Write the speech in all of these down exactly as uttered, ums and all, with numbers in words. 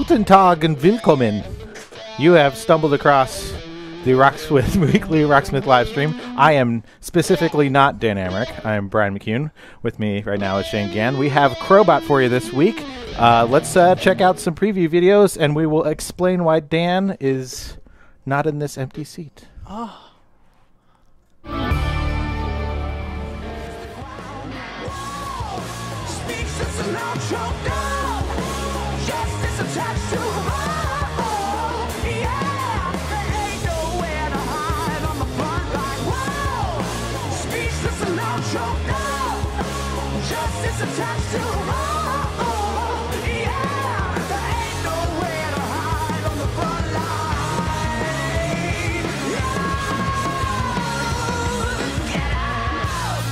Guten Tag and Willkommen. You have stumbled across the Rocksmith Weekly Rocksmith live stream. I am specifically not Dan Amrick. I am Brian McCune. With me right now is Shane Gann. We have Crobot for you this week. Uh, let's uh, check out some preview videos, and we will explain why Dan is not in this empty seat. Oh. Attached to oh, yeah, there ain't nowhere to hide on the front line. Yeah. Get out.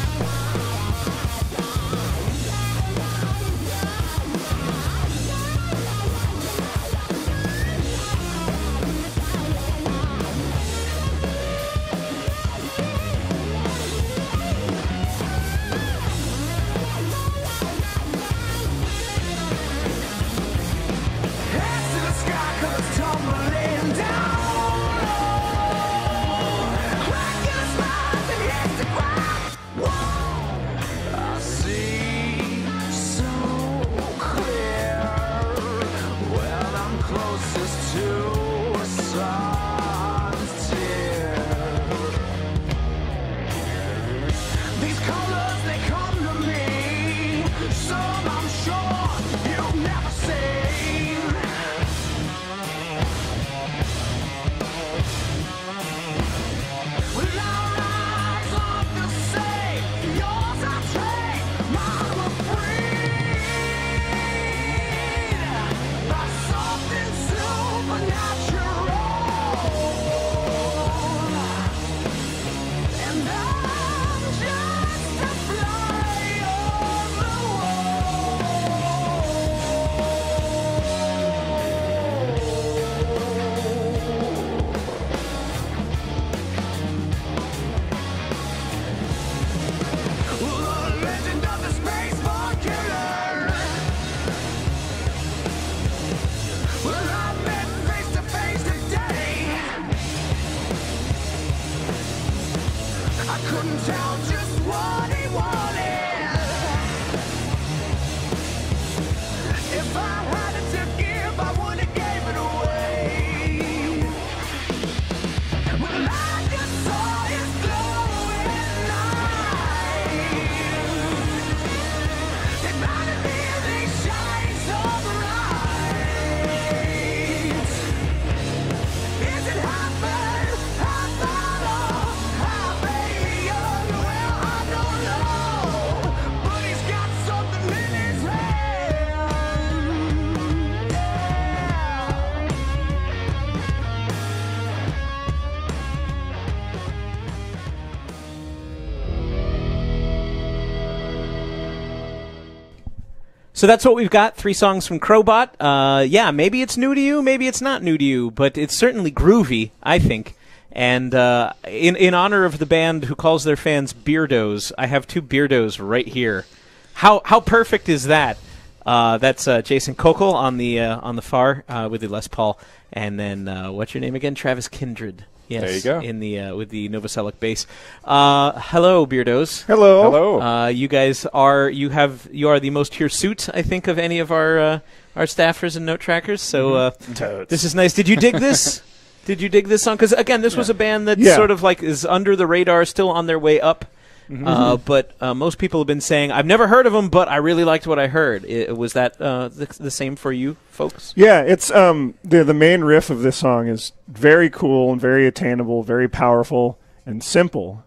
So that's what we've got, three songs from Crobot. Uh, yeah, maybe it's new to you, maybe it's not new to you, but it's certainly groovy, I think. And uh, in, in honor of the band who calls their fans Beardos, I have two Beardos right here. How how perfect is that? Uh, that's uh, Jason Kokel on the uh, on the far uh, with the Les Paul, and then uh, what's your name again? Travis Kindred. Yes, there you go. In the uh, with the Novoselic bass. Uh, hello, Beardos. Hello. Hello. Uh, you guys are you have you are the most hirsute, I think, of any of our uh, our staffers and note trackers. So uh, this is nice. Did you dig this? Did you dig this song? Because again, this yeah. was a band that yeah. sort of like is under the radar, still on their way up. Mm-hmm. Uh, but uh, most people have been saying, I've never heard of them, but I really liked what I heard. It, was that uh, the, the same for you folks? Yeah, it's um, the, the main riff of this song is very cool and very attainable, very powerful and simple,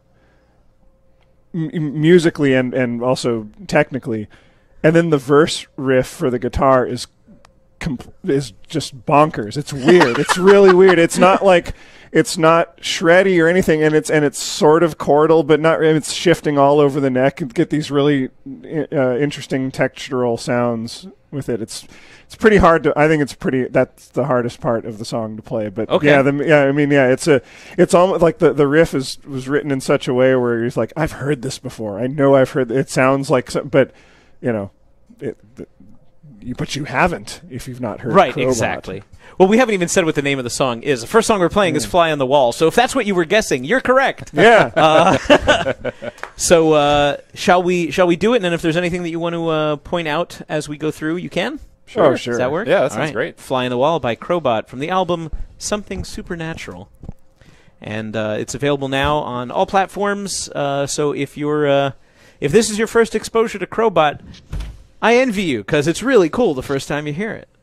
M- musically and, and also technically. And then the verse riff for the guitar is comp- is just bonkers. It's weird. It's really weird. It's not like... It's not shreddy or anything, and it's and it's sort of chordal, but not. It's shifting all over the neck and get these really uh, interesting textural sounds with it. It's it's pretty hard to. I think it's pretty. That's the hardest part of the song to play. But okay. yeah, the, yeah. I mean, yeah. It's a. It's almost like the the riff is was written in such a way where he's like, I've heard this before. I know I've heard. It sounds like, some, but you know, it. The, you, but you haven't if you've not heard Right, Crobot. exactly. Well, we haven't even said what the name of the song is. The first song we're playing mm. is Fly on the Wall. So if that's what you were guessing, you're correct. Yeah. Uh, so uh, shall we shall we do it? And then if there's anything that you want to uh, point out as we go through, you can? Sure. Oh, sure. Does that work? Yeah, that sounds right. great. Fly on the Wall by Crobot from the album Something Supernatural. And uh, it's available now on all platforms. Uh, so if you're uh, if this is your first exposure to Crobot, I envy you because it's really cool the first time you hear it.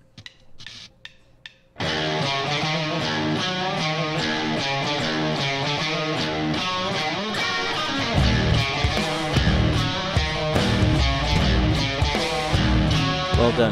Well done.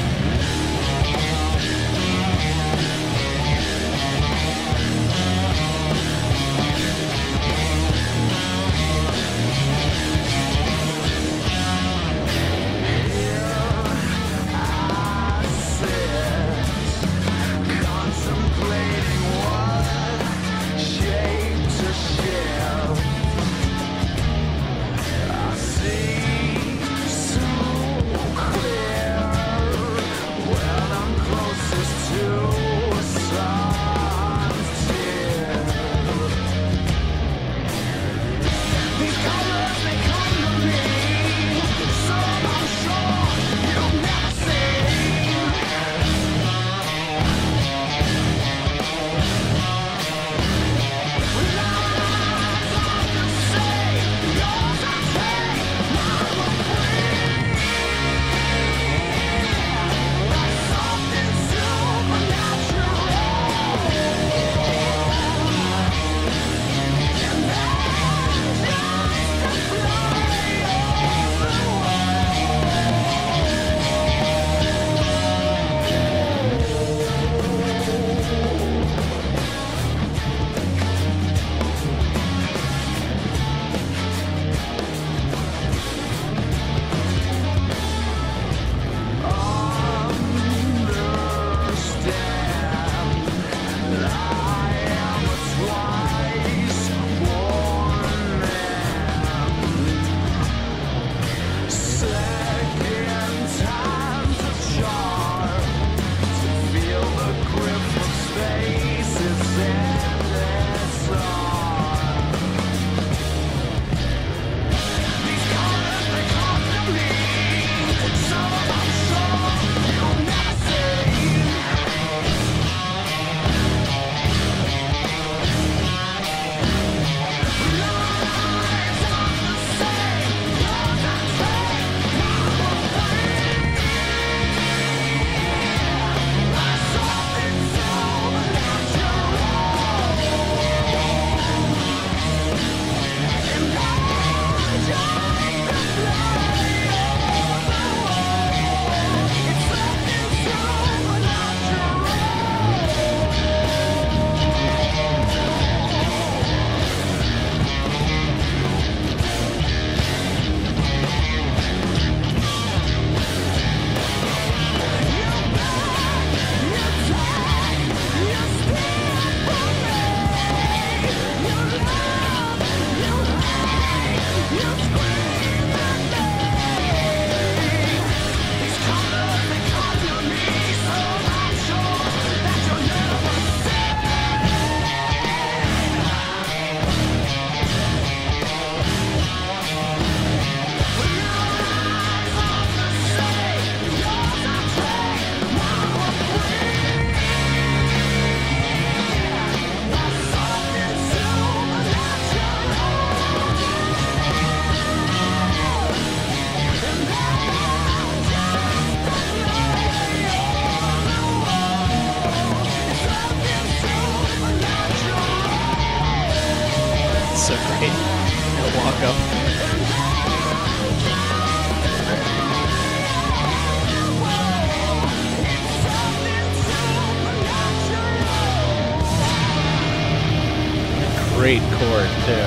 Great chord, too.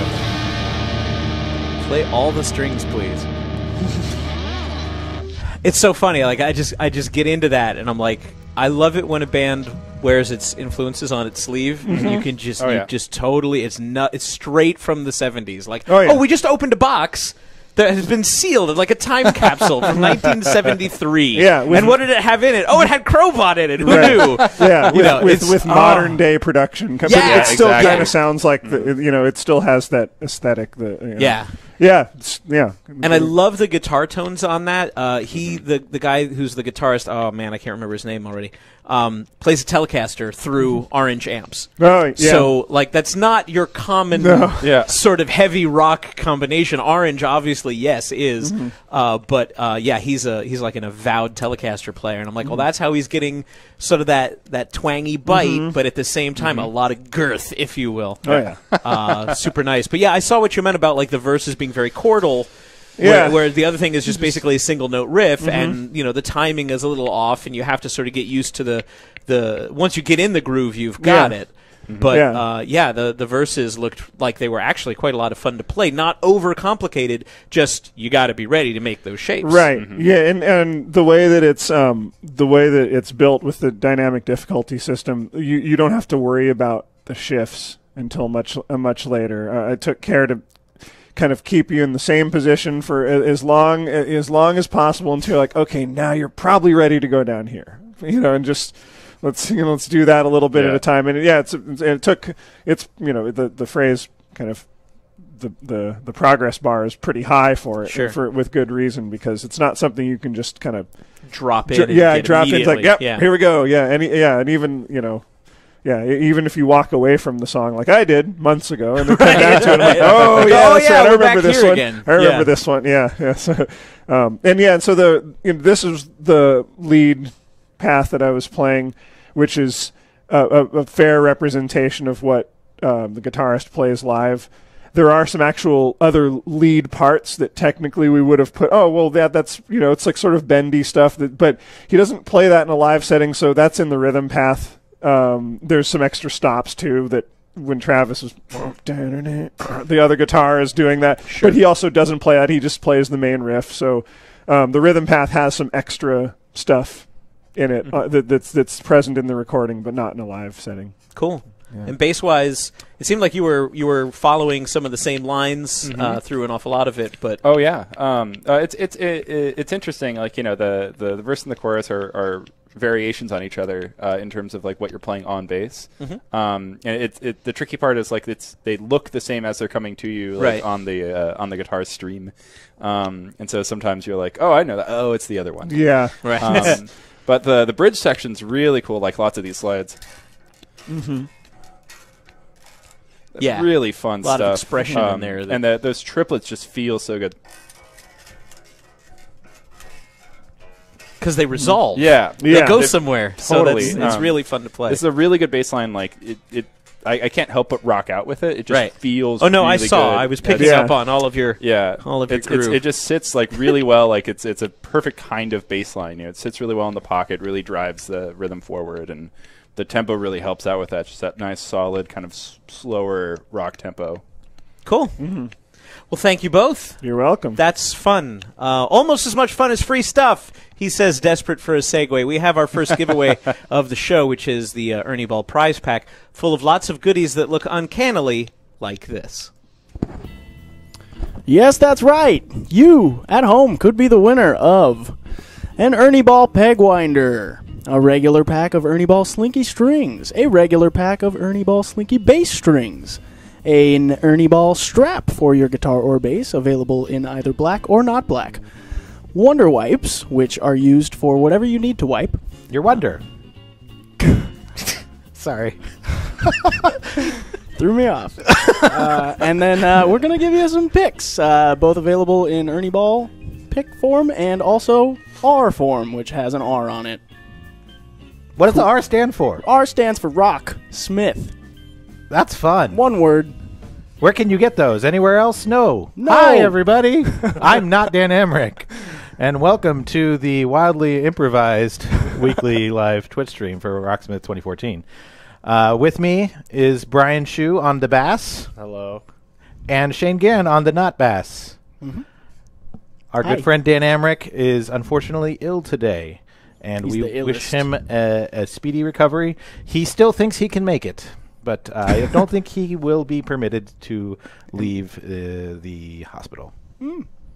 Play all the strings, please. It's so funny. Like I just, I just get into that, and I'm like, I love it when a band wears its influences on its sleeve, mm-hmm. and you can just, oh, you yeah. just totally, it's not, it's straight from the seventies. Like, oh, yeah. oh, we just opened a box. that has been sealed like a time capsule from nineteen seventy-three. Yeah, with- and what did it have in it? Oh, it had Crobot in it. Who Right. knew? Yeah, with, You know, with, it's- with oh. modern day production. But Yeah, it still exactly. kind of sounds like the, you know, it still has that aesthetic. The you know. Yeah. yeah, it's- yeah. And I love the guitar tones on that. Uh, he, the the guy who's the guitarist, oh man, I can't remember his name already, um, plays a Telecaster through orange amps. Oh, yeah. So, like, that's not your common No. Yeah. sort of heavy rock combination. Orange, obviously, yes, is. Mm-hmm. Uh, but, uh, yeah, he's a he's like an avowed Telecaster player. And I'm like, well, that's how he's getting sort of that, that twangy bite, Mm-hmm. but at the same time, a lot of girth, if you will. Oh, yeah. uh, super nice. But, yeah, I saw what you meant about, like, the verses being very chordal. Yeah. Where, where the other thing is just basically a single note riff, and you know the timing is a little off, and you have to sort of get used to the the. Once you get in the groove, you've got Yeah. it. But Yeah. uh, yeah, the the verses looked like they were actually quite a lot of fun to play. Not over complicated. Just you got to be ready to make those shapes. Right. Yeah, and and the way that it's um the way that it's built with the dynamic difficulty system, you you don't have to worry about the shifts until much uh, much later. Uh, I took care to kind of keep you in the same position for a- as long as long as possible until you're like, okay, now you're probably ready to go down here, you know, and just let's you know, let's do that a little bit Yeah. at a time. And yeah, it's it took it's you know the the phrase kind of. The, the the progress bar is pretty high for it, Sure. for with good reason, because it's not something you can just kind of Drop in. Dr- and yeah get drop in. It's like, immediately. yep, yeah. here we go. Yeah, and e- yeah, and even you know, yeah, e- even if you walk away from the song like I did months ago, and then come back to it, I'm like, oh yeah, Oh, that's yeah, right. I we're remember back this here one. again. I remember Yeah. this one. Yeah, yeah. So, um, and yeah, and so the you know, this is the lead path that I was playing, which is a, a, a fair representation of what um, the guitarist plays live. There are some actual other lead parts that technically we would have put. Oh well, that that's you know it's like sort of bendy stuff. That, but he doesn't play that in a live setting, so that's in the rhythm path. Um, there's some extra stops too that when Travis is the other guitar is doing that, but he also doesn't play that. He just plays the main riff. So um, the rhythm path has some extra stuff in it uh, that, that's that's present in the recording, but not in a live setting. Cool. And bass wise, it seemed like you were you were following some of the same lines uh, through an awful lot of it. But Oh yeah, um, uh, it's it's it, it, it's interesting. Like you know, the, the, the verse and the chorus are, are variations on each other uh, in terms of like what you're playing on bass. Mm-hmm. Um, and it, it the tricky part is like it's they look the same as they're coming to you like, Right. on the uh, on the guitar stream. Um, and so sometimes you're like, oh, I know that. Oh, it's the other one. Yeah, right. Um, but the the bridge section's really cool. Like lots of these slides. mm-hmm. Yeah. Really fun A lot stuff. of expression in Um, there that- and the, those triplets just feel so good. Because they resolve. Yeah, They Yeah. go They- somewhere. totally. So that's, it's Um, really fun to play. This is a really good bass line. Like it, it I, I can't help but rock out with it. It just Right. feels. oh no, I really saw. good. I was picking Yeah. up on all of your. Yeah, all of your it's, it's, groove. it just sits like really well. Like it's it's a perfect kind of bass line. You know, it sits really well in the pocket. Really drives the rhythm forward, and the tempo really helps out with that. Just that nice, solid kind of s- slower rock tempo. Cool. Mm-hmm. Well, thank you both. You're welcome. That's fun. Uh, almost as much fun as free stuff. He says, desperate for a segue. We have our first giveaway of the show, which is the uh, Ernie Ball prize pack, full of lots of goodies that look uncannily like this. Yes, that's right. You at home could be the winner of an Ernie Ball peg winder, a regular pack of Ernie Ball slinky strings, a regular pack of Ernie Ball slinky bass strings, an Ernie Ball strap for your guitar or bass, available in either black or not black, Wonder wipes, which are used for whatever you need to wipe. Your wonder. Sorry. Threw me off. uh, and then uh, we're going to give you some picks, uh, both available in Ernie Ball pick form and also R form, which has an R on it. What does the R stand for? R stands for Rocksmith. That's fun. One word. Where can you get those? Anywhere else? No. No. Hi, everybody. I'm not Dan Emmerich. And welcome to the wildly improvised weekly live Twitch stream for Rocksmith twenty fourteen. Uh, with me is Brian Shu on the bass. Hello. And Shane Gann on the not bass. Mhm. Our Hi. good friend Dan Emmerich is unfortunately ill today. And He's we the wish illest. him a, a speedy recovery. He still thinks he can make it. But uh, I don't think he will be permitted to leave uh, the hospital.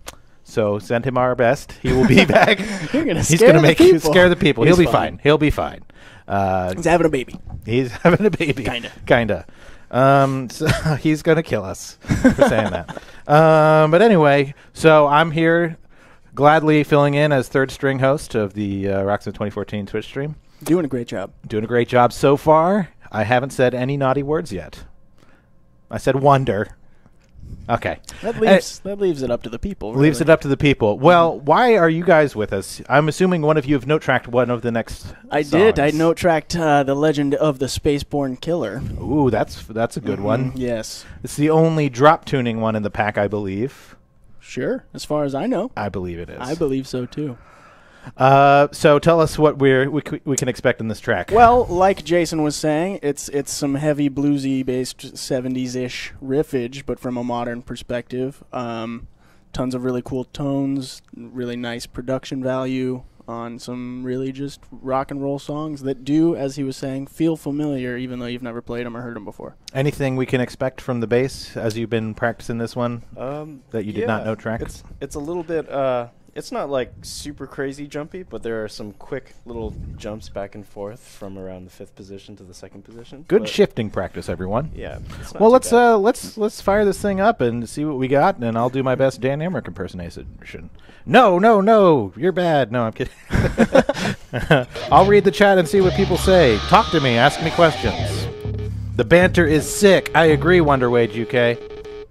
So send him our best. He will be back. You're gonna He's scare gonna the make you people. scare the people. He's He'll be fine. fine. He'll be fine. Uh, He's having a baby. he's having a baby. Kinda. Kinda. Um, so he's gonna kill us for saying that. Um, but anyway, so I'm here, gladly filling in as third string host of the uh, Rocksmith twenty fourteen Twitch stream. Doing a great job. Doing a great job so far. I haven't said any naughty words yet. I said wonder. Okay. That leaves that leaves it up to the people. Leaves it up to the people. Well, why are you guys with us? I'm assuming one of you have note tracked one of the next. I did. I songs. note tracked uh, the Legend of the Spaceborne Killer. Ooh, that's that's a good one. Yes. It's the only drop tuning one in the pack, I believe. Sure. As far as I know, I believe it is. I believe so too. Uh, so tell us what we're we, c- we can expect in this track. Well, like Jason was saying, it's it's some heavy bluesy based seventies ish riffage, but from a modern perspective. Um, tons of really cool tones, really nice production value on some really just rock and roll songs that do, as he was saying, feel familiar, even though you've never played them or heard them before. Anything we can expect from the bass as you've been practicing this one Um, that you did yeah, not note track? It's it's a little bit. Uh, it's not like super crazy jumpy, but there are some quick little jumps back and forth from around the fifth position to the second position. Good but shifting practice, everyone. Yeah. It's not Well, too let's bad. uh, let's let's fire this thing up and see what we got, and I'll do my best Dan Emmerich impersonation. No, no, no, you're bad. No, I'm kidding. I'll read the chat and see what people say. Talk to me. Ask me questions. The banter is sick. I agree, Wonderwage U K.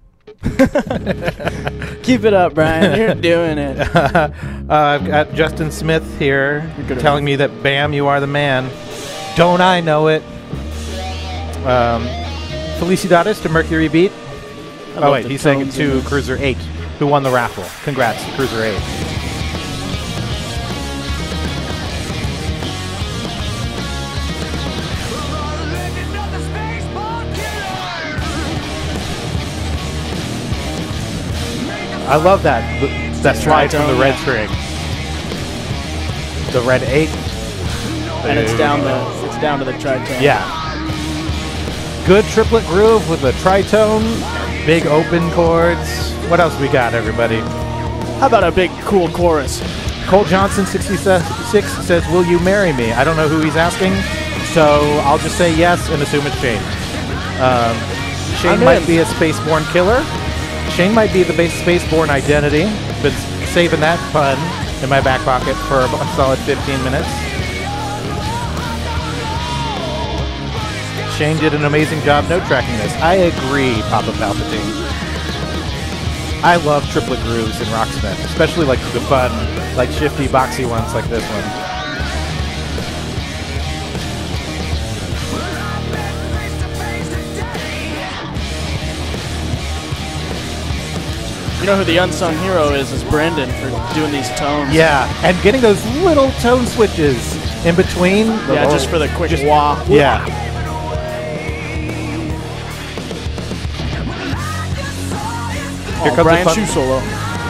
Keep it up, Brian. You're doing it. uh, I've got Justin Smith here good telling me that, bam, you are the man. Don't I know it? Um, Felicidades to Mercury Beat. I Oh, love wait, the he's saying it tones in to this. Cruiser eight, who won the raffle. Congrats to Cruiser eight. Legend of the Spaceborne Killer. I love that. th- That slide from the tritone, red yeah. string. The red eight. And it's down the it's down to the tritone. Yeah. Good triplet groove with a tritone, big open chords. What else we got, everybody? How about a big cool chorus? Cole Johnson sixty-six says, will you marry me? I don't know who he's asking, so I'll just say yes and assume it's Shane. Um, Shane I'm might in. be a spaceborne killer. Shane might be the base spaceborne identity. Been saving that pun in my back pocket for a solid fifteen minutes. Shane did an amazing job note tracking this. I agree, Papa Palpatine. I love triplet grooves in Rocksmith, especially like the fun, like shifty, boxy ones like this one. You know who the unsung hero is? Is Brendan for doing these tones. Yeah, and getting those little tone switches in between. Yeah, just for the quick just- wah. Yeah. Here Oh, comes Brian the fun. shoe solo.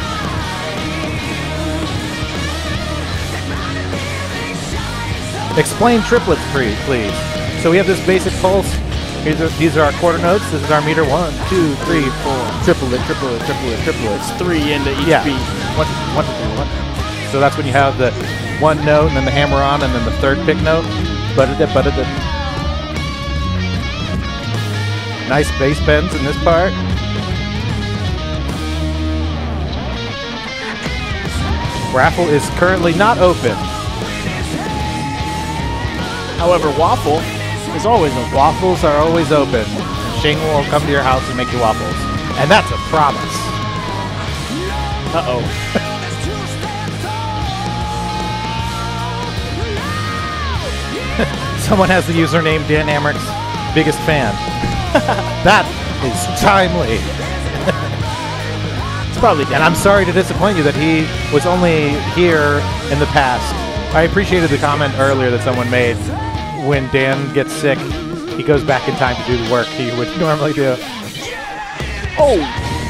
Explain triplets, please. please. So we have this basic pulse. These are, these are our quarter notes. This is our meter. One, two, three, four. Triplet, triplet, triplet, triplet. It's three into each Yeah. beat. One, one, two, three, one. So that's when you have the one note and then the hammer on and then the third pick note. Ba-da-da, ba-da-da. Nice bass bends in this part. Raffle is currently not open. However, waffle is always a waffle. Waffles are always open. Shane will come to your house and make you waffles. And that's a promise. Uh-oh. Someone has the username Dan Amrick's biggest fan. That is timely. It's probably And I'm sorry to disappoint you that he was only here in the past. I appreciated the comment earlier that someone made. When Dan gets sick, he goes back in time to do the work he would normally do. Oh!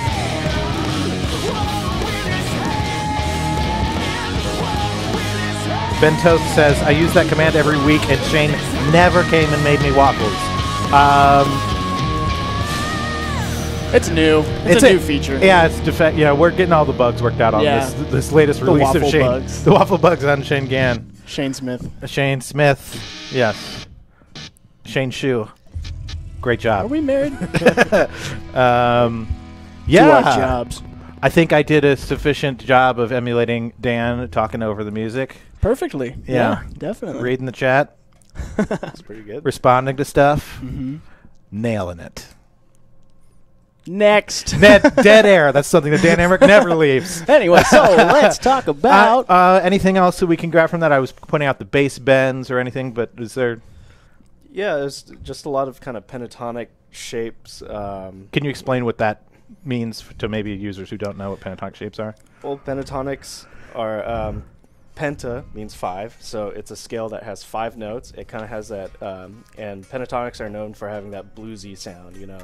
Ben Toast says, I use that command every week, and Shane never came and made me waffles. Um, It's new. It's, a new feature. Yeah, it's defe- Yeah, we're getting all the bugs worked out on Yeah. this this latest The release of waffle Shane. bugs. The waffle bugs on Shane Gann. Shane Smith. Shane Smith. Yes. Shane Shu. Great job. Are we married? um, Do yeah. our jobs. I think I did a sufficient job of emulating Dan talking over the music, Perfectly. Yeah. definitely. reading the chat, That's pretty good. responding to stuff, Mm-hmm. nailing it. Next. Net, dead air. That's something that Dan Emmerich never leaves. Anyway, so let's talk about. Uh, uh, anything else that we can grab from that? I was pointing out the bass bends or anything, but is there? Yeah, there's just a lot of kind of pentatonic shapes. Um, Can you explain what that means f- to maybe users who don't know what pentatonic shapes are? well, pentatonics are um, penta means five, so it's a scale that has five notes. It kind of has that, um, and pentatonics are known for having that bluesy sound. You know,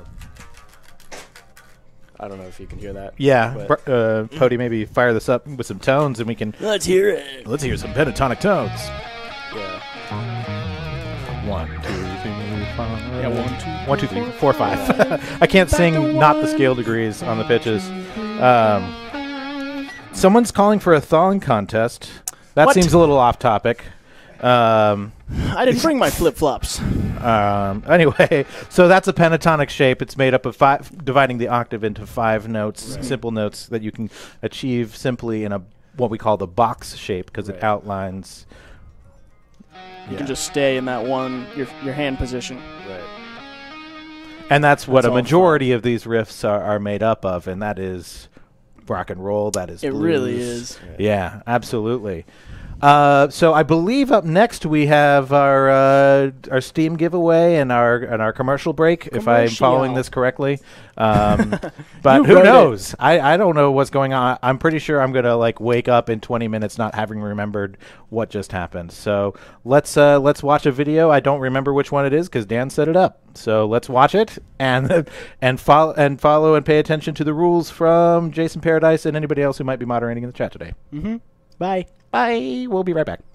I don't know if you can hear that. Yeah, but- Br- uh, Pody, maybe fire this up with some tones, and we can Let's hear it. let's hear some pentatonic tones. yeah. One, two, three, five. Yeah, one, two, One, two, three, four, five. I can't sing not the scale degrees on the pitches. Um, someone's calling for a thong contest. That What? seems a little off topic. Um, I didn't bring my flip flops. um, anyway, so that's a pentatonic shape. It's made up of five, dividing the octave into five notes, simple notes that you can achieve simply in a what we call the box shape because it Right. outlines. You can just stay in that one, your your hand position. Right. And that's what That's a all majority of these riffs are, are made up of, and that is rock and roll. That is It blues. really is. Yeah, absolutely. Uh, so I believe up next we have our uh, our Steam giveaway and our and our commercial break, if I'm following Commercial. this correctly. Um, but You who wrote it. knows? I, I don't know what's going on. I'm pretty sure I'm gonna like wake up in twenty minutes not having remembered what just happened. So let's uh, let's watch a video. I don't remember which one it is because Dan set it up. So let's watch it and and follow and follow and pay attention to the rules from Jason Paradise and anybody else who might be moderating in the chat today. Mm-hmm. Bye. Bye. We'll be right back.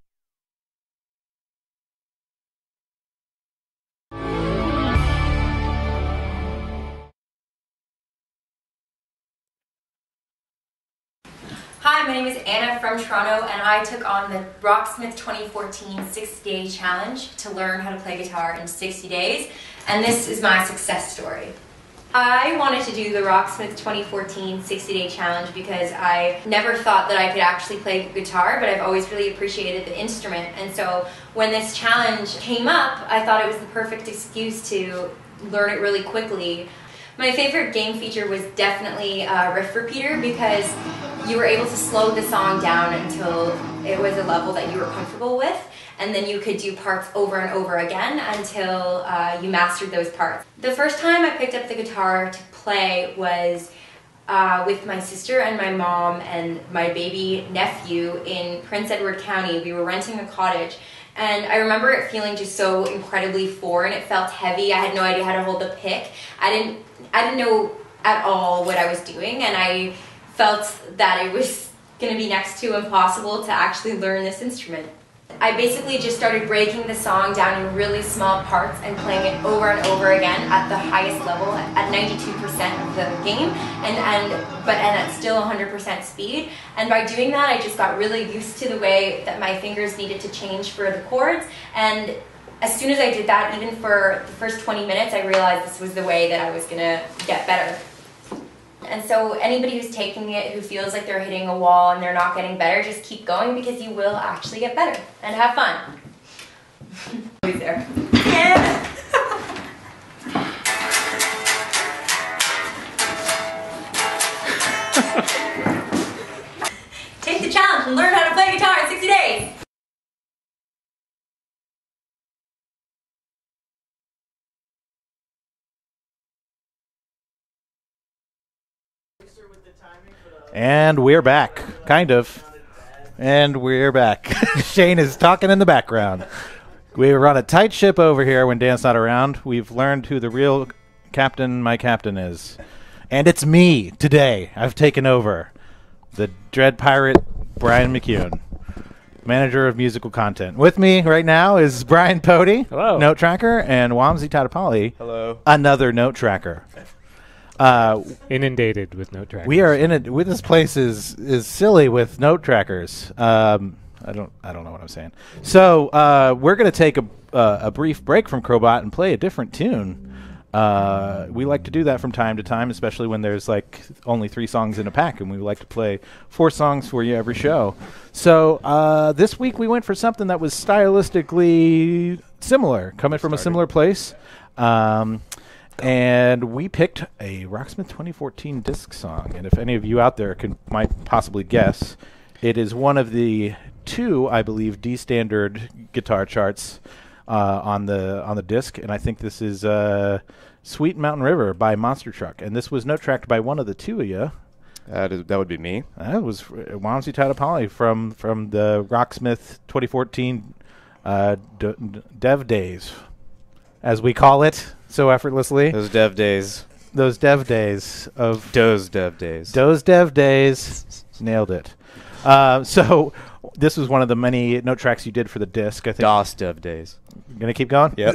Hi, my name is Anna from Toronto, and I took on the Rocksmith twenty fourteen sixty day challenge to learn how to play guitar in sixty days, and this is my success story. I wanted to do the Rocksmith twenty fourteen sixty day challenge because I never thought that I could actually play guitar, but I've always really appreciated the instrument, and so when this challenge came up, I thought it was the perfect excuse to learn it really quickly. My favorite game feature was definitely uh, Riff Repeater because you were able to slow the song down until it was a level that you were comfortable with, and then you could do parts over and over again until uh, you mastered those parts. The first time I picked up the guitar to play was uh, with my sister and my mom and my baby nephew in Prince Edward County. We were renting a cottage. And I remember it feeling just so incredibly foreign. It felt heavy. I had no idea how to hold the pick. I didn't, I didn't know at all what I was doing, and I felt that it was going to be next to impossible to actually learn this instrument. I basically just started breaking the song down in really small parts and playing it over and over again at the highest level, at ninety-two percent of the game, and, and but and at still one hundred percent speed. And by doing that, I just got really used to the way that my fingers needed to change for the chords. And as soon as I did that, even for the first twenty minutes, I realized this was the way that I was gonna get better. And so anybody who's taking it who feels like they're hitting a wall and they're not getting better, just keep going because you will actually get better and have fun. Who's there? Yeah. Take the challenge and learn how to play guitar in sixty days. And we're back, kind of. And we're back. Shane is talking in the background. We run a tight ship over here when Dan's not around. We've learned who the real captain, my captain, is. And it's me today. I've taken over. The Dread Pirate, Brian McCune, manager of musical content. With me right now is Brian Pody, Hello. note tracker, and Wamsi Tadapali, Hello. another note tracker. Uh, Inundated with note trackers. we are in it. With this place is is silly with note trackers. Um, I don't I don't know what I'm saying. So uh, we're gonna take a uh, a brief break from Crobot and play a different tune. Uh, we like to do that from time to time, especially when there's like only three songs in a pack, and we like to play four songs for you every show. So uh, this week we went for something that was stylistically similar, coming from a similar place, um, and we picked a Rocksmith twenty fourteen disc song. And if any of you out there can might possibly guess, it is one of the two, I believe, D standard guitar charts. Uh, on the on the disc, and I think this is uh, "Sweet Mountain River" by Monster Truck, and this was note tracked by one of the two of you. That is, that would be me. That was uh, Wamsi Tadapali from from the Rocksmith twenty fourteen uh, d- d- Dev Days, as we call it so effortlessly. Those dev days. Those Dev Days of Those dev days. Those Dev Days. Nailed it. Uh, so. This was one of the many note tracks you did for the disc, I think. DOS dev days. Gonna keep going? Yep.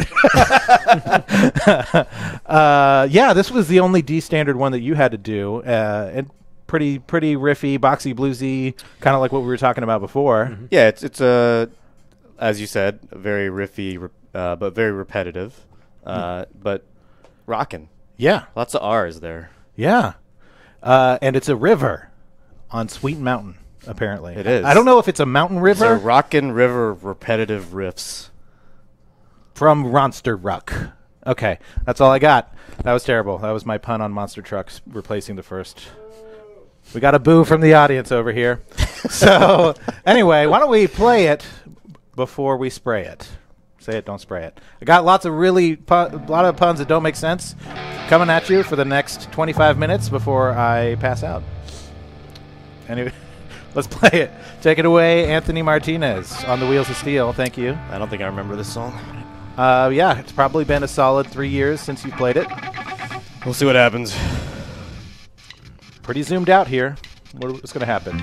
uh, yeah, this was the only D standard one that you had to do. Uh, and pretty pretty riffy, boxy, bluesy, kind of like what we were talking about before. Mm-hmm. Yeah, it's it's a, as you said, a very riffy, re- uh, but very repetitive, uh, mm. but rockin'. Yeah. Lots of R's there. Yeah. Uh, and it's a river on Sweet Mountain. Apparently, it is. I don't know if it's a mountain river. It's a rockin' river repetitive riffs from Monster Ruck. Okay, that's all I got. That was terrible. That was my pun on Monster Trucks replacing the first. We got a boo from the audience over here. So anyway, why don't we play it before we spray it? Say it, don't spray it. I got lots of really pu- a lot of puns that don't make sense coming at you for the next twenty-five minutes before I pass out. Anyway. Let's play it. Take it away, Anthony Martinez on the Wheels of Steel. Thank you. I don't think I remember this song. Uh, yeah, it's probably been a solid three years since you played it. We'll see what happens. Pretty zoomed out here. What's going to happen?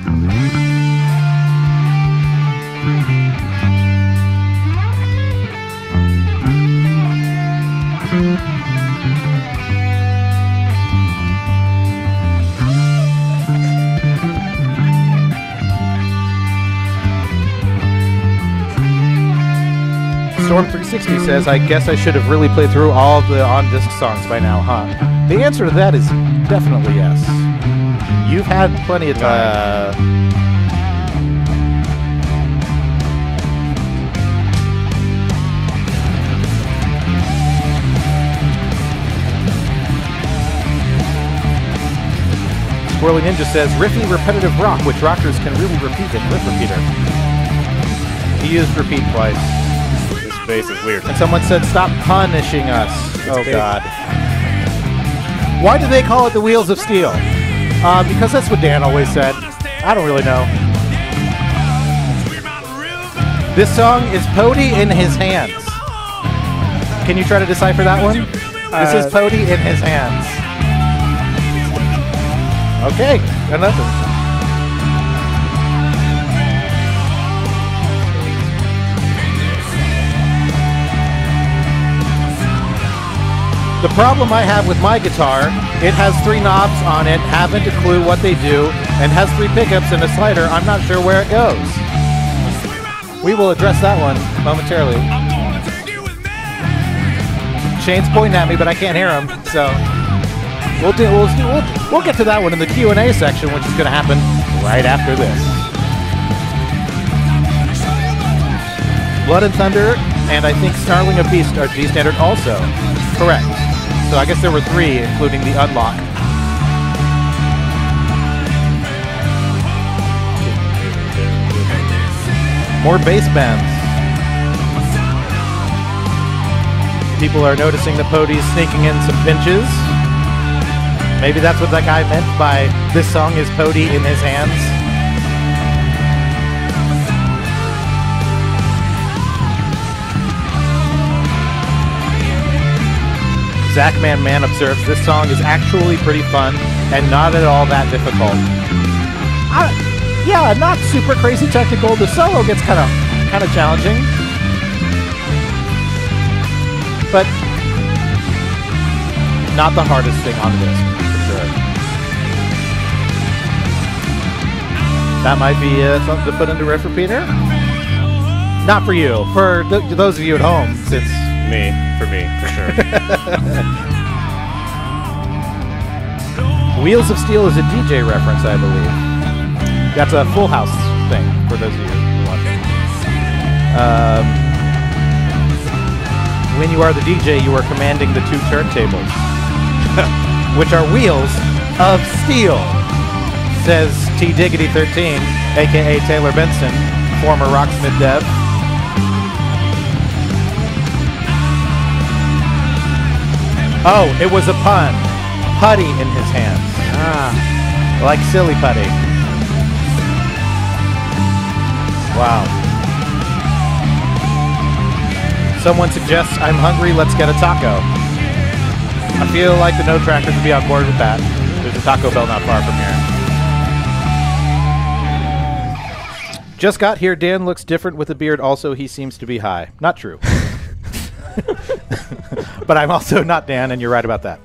Storm three sixty says, I guess I should have really played through all of the on-disc songs by now, huh? The answer to that is definitely yes. You've had plenty of time. Uh, Squirrely Ninja says, riffy, repetitive rock, which rockers can really repeat in Riff Repeater. He used repeat twice. Bass is weird. And someone said, stop punishing us. It's oh, big. God. Why do they call it the Wheels of Steel? Uh, because that's what Dan always said. I don't really know. This song is Pody in his hands. Can you try to decipher that one? Uh, this is Pody in his hands. Okay, got nothing. The problem I have with my guitar, it has three knobs on it, haven't a clue what they do, and has three pickups and a slider. I'm not sure where it goes. We will address that one momentarily. Shane's pointing at me, but I can't hear him, so we'll do. We'll, do, we'll, we'll get to that one in the Q and A section, which is going to happen right after this. Blood and Thunder, and I think Snarling of Beast are G standard also. Correct. So I guess there were three, including the unlock. More bass bands. People are noticing the Pody's sneaking in some pinches. Maybe that's what that guy meant by this song is Pody in his hands. Zach Man Man observes this song is actually pretty fun and not at all that difficult. I, yeah, not super crazy technical. The solo gets kind of kind of challenging, but not the hardest thing on the disc, for sure. That might be uh, something to put into riff repeater. Not for you. For th those of you at home, since Me, for me, for sure. Wheels of Steel is a D J reference, I believe. That's a Full House thing, for those of you who are watching. Um, when you are the D J, you are commanding the two turntables, which are wheels of steel, says T Diggity thirteen, a k a. Taylor Benson, former Rocksmith dev. Oh, it was a pun. Putty in his hands. Ah, like silly putty. Wow. Someone suggests, I'm hungry, let's get a taco. I feel like the No Trackers would be on board with that. There's a Taco Bell not far from here. Just got here, Dan looks different with a beard. Also, he seems to be high. Not true. But I'm also not Dan, and you're right about that.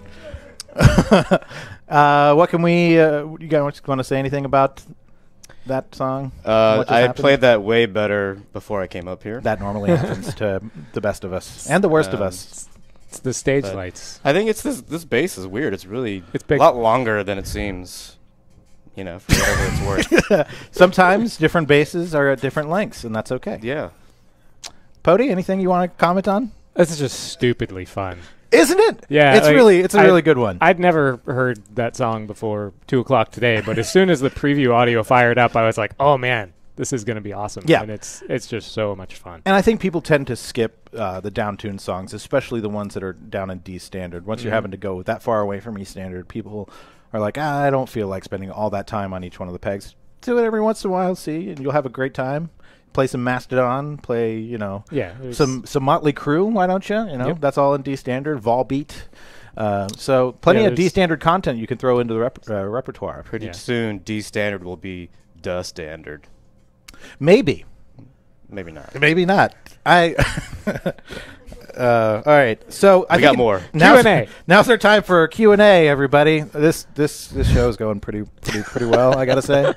uh, what can we... Uh, you guys want to say anything about that song? Uh, What just I happened? played that way better before I came up here. That normally happens to the best of us. And the worst of Um, us. It's the stage But lights. I think it's this. This bass is weird. It's really It's big. a lot longer than it seems. You know, for whatever it's worth. Sometimes different basses are at different lengths, and that's okay. Yeah. Pody, anything you want to comment on? This is just stupidly fun. Isn't it? Yeah, It's like, really, it's a I- really good one. I'd never heard that song before two o'clock today, but as soon as the preview audio fired up, I was like, "Oh man, this is going to be awesome!" Yeah. and it's it's just so much fun. And I think people tend to skip uh, the down-tuned songs, especially the ones that are down in D standard. Once you're Mhm. having to go that far away from E standard, people are like, ah, I don't feel like spending all that time on each one of the pegs. Do it every once in a while, see, and you'll have a great time. Play some Mastodon, play, you know, Yeah, it was- some some Motley Crue, why don't you? You know, Yep. that's all in D standard, Volbeat. Uh, so plenty Yeah, of D there's- standard content you can throw into the rep- uh, repertoire. Pretty Yeah. soon, D standard will be the standard. Maybe. Maybe not. Maybe not. I. uh, all right. So I We think got more. Now's, Q and A. Now's our time for Q and A. Everybody, this this this show is going pretty pretty pretty well. I gotta say.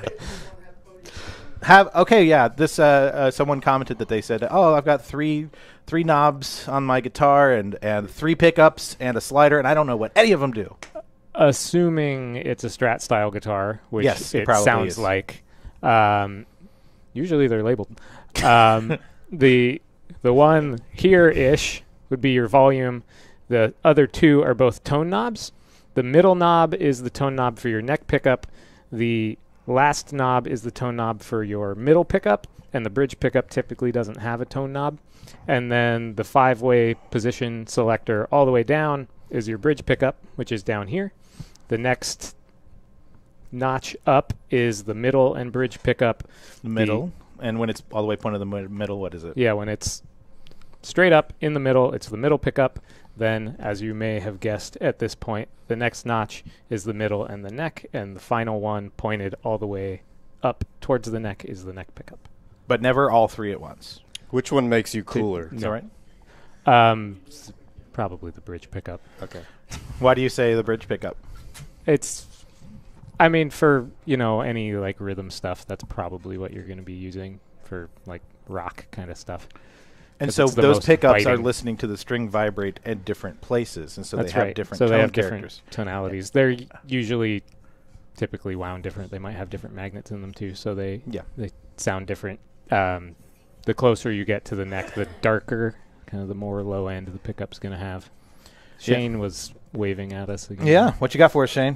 Have okay, yeah. This uh, uh, someone commented that they said, "Oh, I've got three three knobs on my guitar and and three pickups and a slider, and I don't know what any of them do." Assuming it's a Strat style guitar, which Yes, it it, probably sounds is. like. Um, usually they're labeled. Um, the the one here-ish would be your volume. The other two are both tone knobs. The middle knob is the tone knob for your neck pickup. The last knob is the tone knob for your middle pickup, and the bridge pickup typically doesn't have a tone knob. And then the five-way position selector all the way down is your bridge pickup, which is down here. The next notch up is the middle and bridge pickup. The middle, and when it's all the way pointed to the mi- middle, what is it? Yeah, when it's straight up in the middle, it's the middle pickup. Then, as you may have guessed at this point, the next notch is the middle and the neck, and the final one pointed all the way up towards the neck is the neck pickup. But never all three at once. Which one makes you cooler? Is that right? Um, s- probably the bridge pickup. Okay. Why do you say the bridge pickup? It's, I mean, for, you know, any, like, rhythm stuff, that's probably what you're going to be using for, like, rock kind of stuff. And 'Cause so it's the those most pickups are biting. listening to the string vibrate at different places, and so That's they have right. different so tone they have characters. different tonalities. They're y- usually typically wound different. They might have different magnets in them too, so they Yeah. they sound different. Um, the closer you get to the neck, the darker, kind of the more low end the pickup's going to have. Yeah. Shane was waving at us again. Yeah, what you got for us, Shane?